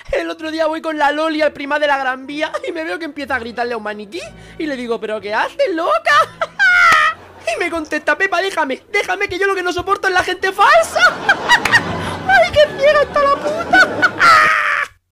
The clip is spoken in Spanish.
El otro día voy con la Loli al Primar de la Gran Vía y me veo que empieza a gritarle a un maniquí. Y le digo, ¿pero qué haces, loca? Y me contesta, Pepa, déjame que yo lo que no soporto es la gente falsa.